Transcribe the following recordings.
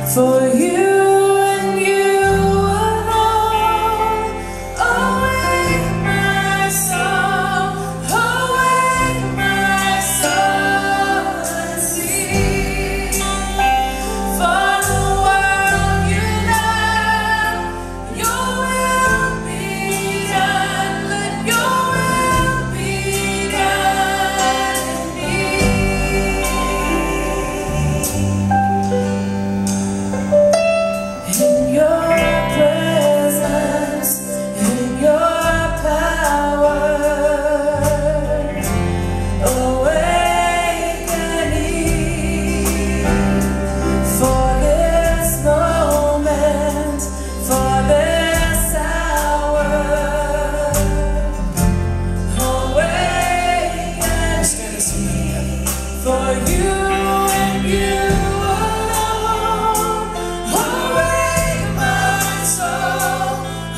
For you and you alone, awake my soul, awake my soul and see. For the world you love, your will be done, let your will be done in me. In your presence, in your power, awakening for this moment, for this hour, awakening for you and you alone. Awake my soul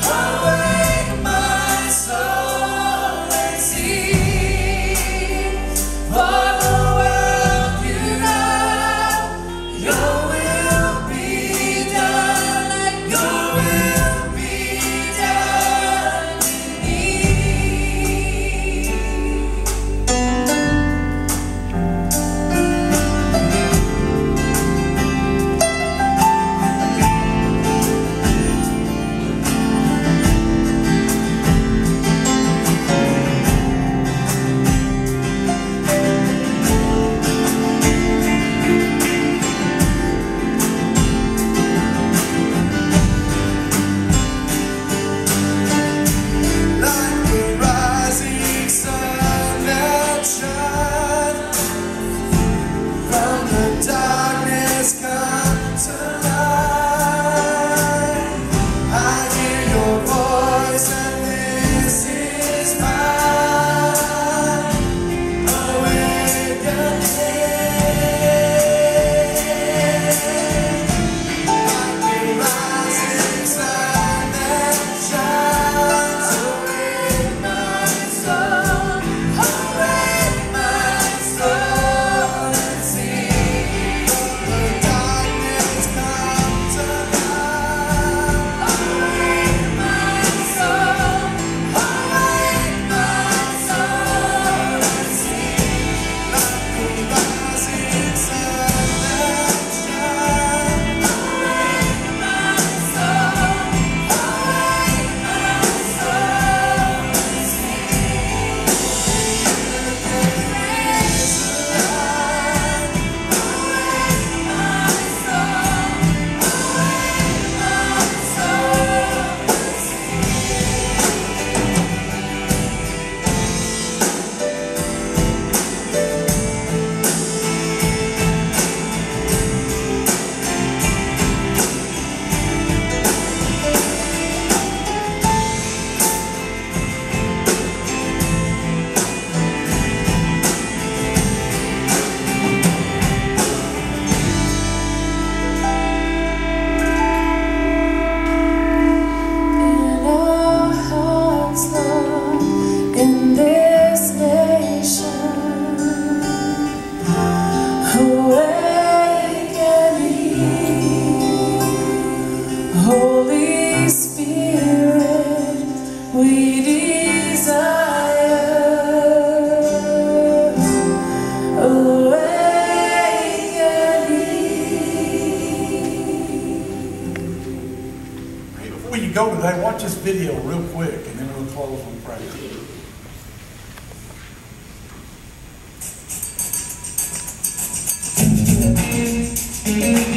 and see. For the world you love, your will be done, let your will be done in me. Like the rising sun that shines from the darkness, come to light. I hear your voice and this is mine. Awakening. Like the rising sun that shines. Awake my soul and see. The darkness come to light. Awake my soul and see. Like the rising sun that shines. Awake my soul and In our hearts, Lord, in this nation, awakening, Holy Spirit, we desire, awakening. Hey, before you go today, watch this video real quick, and then we'll close with prayer.